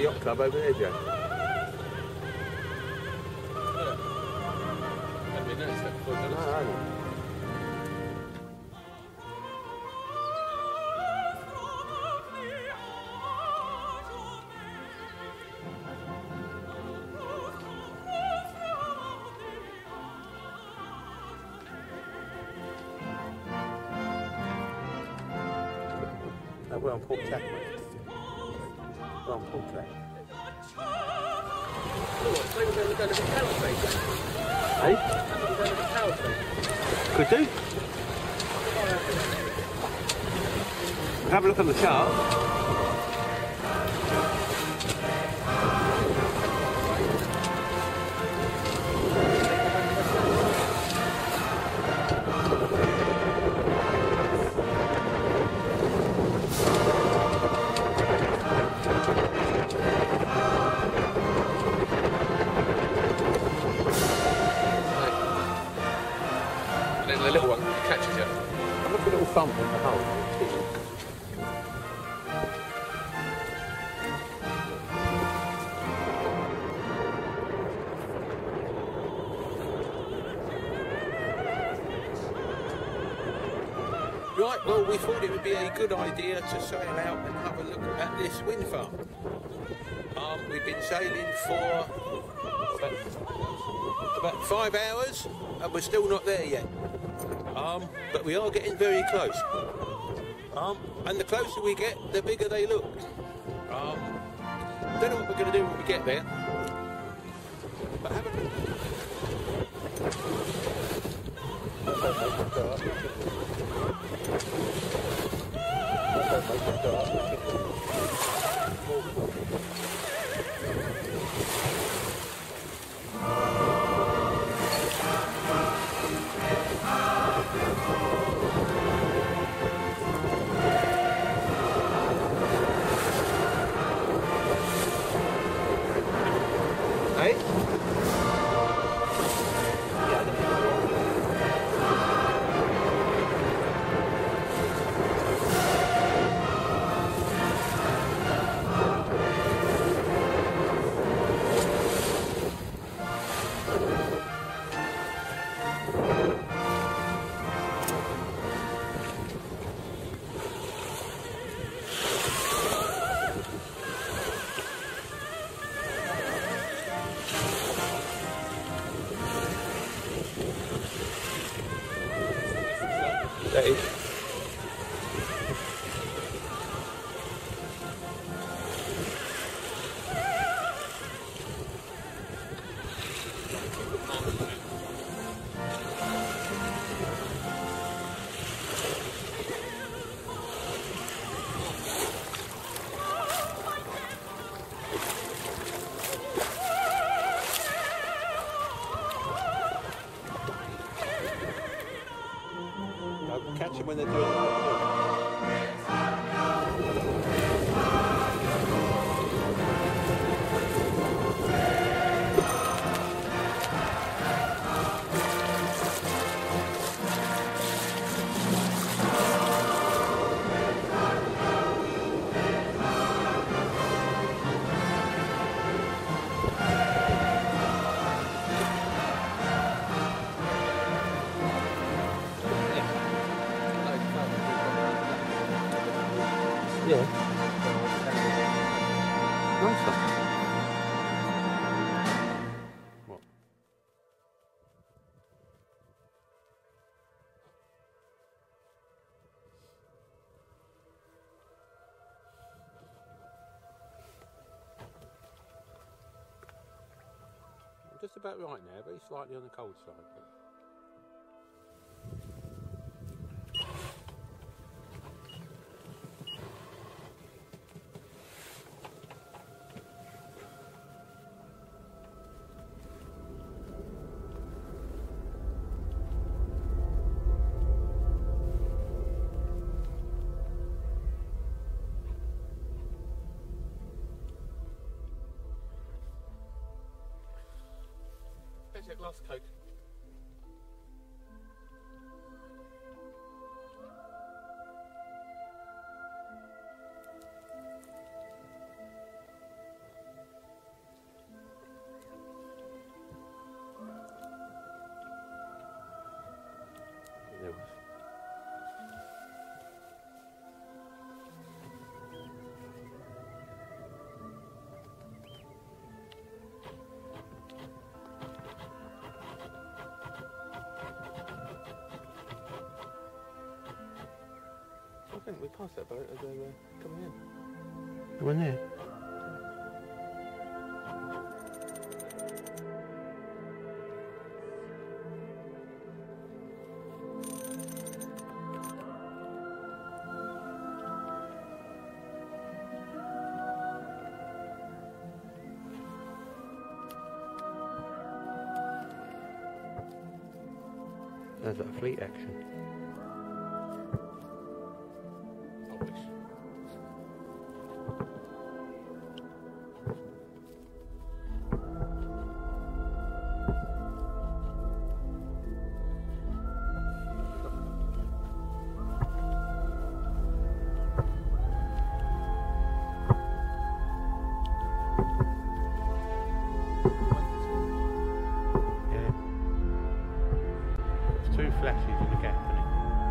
the yacht club over there, Joe? Yeah. I mean, that's that for No, I haven't. No, we're on Port Tack, mate. We're on Port Tack. Maybe we're going to go to the power station. Hey? Maybe we're going to the power station. Could do. Have a look on the chart. And then the little one catches you. Look at the little thump in the hole. Right, well, we thought it would be a good idea to sail out and have a look at this wind farm. We've been sailing for about 5 hours and we're still not there yet. But we are getting very close. And the closer we get, the bigger they look. Don't know what we're going to do when we get there. But have a look. Hey? That is. Catch them when they're doing it. Yeah. Nice one. What? Just about right now, very slightly on the cold side. There's a glass of Coke. We passed that boat as they were coming in. The one there? Sounds like a fleet action. I wish. Yeah. There's two flashes in the gap, isn't it?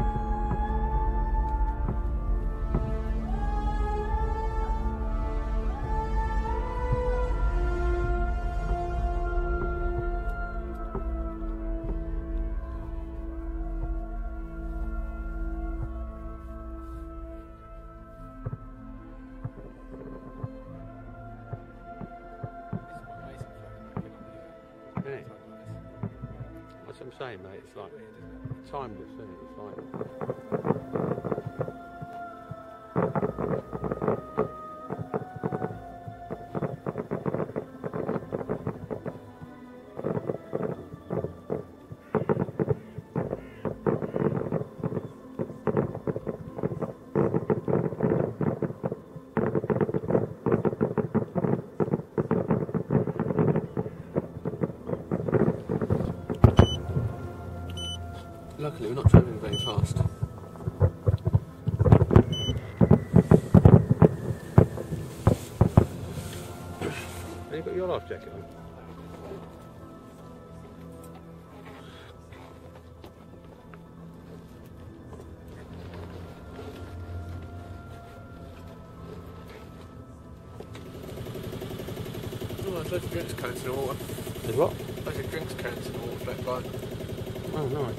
Isn't it? That's what I'm saying, mate. It's like timeless, isn't it? It's like Luckily, we're not travelling very fast. have you got your life jacket on? Oh, there's loads of drinks cans in the water. There's what? Loads of drinks cans in the water float by. Oh, nice.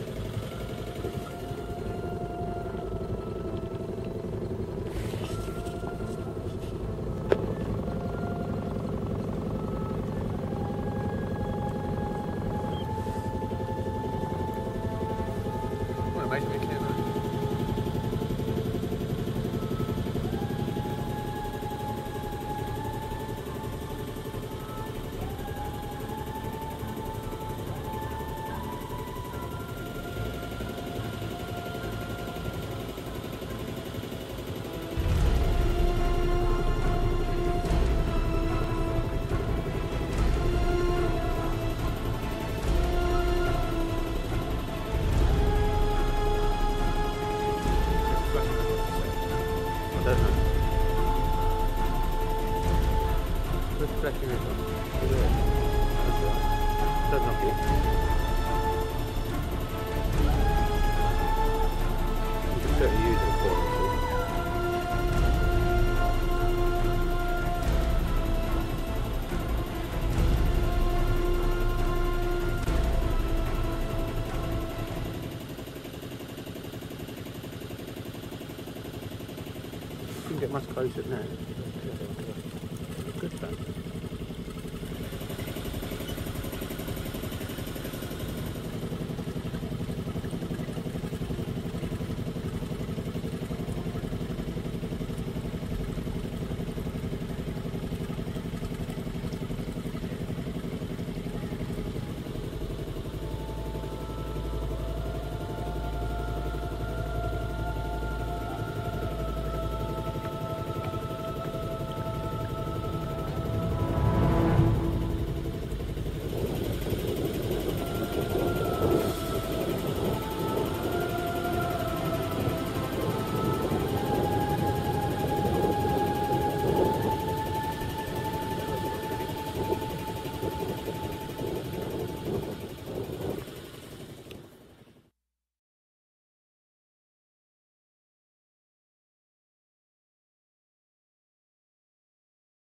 Well, amazingly clear now. I don't know. Where's the flashing is on? Over there. That's right. Don't knock it. You can certainly use it for it. You can get much closer than that.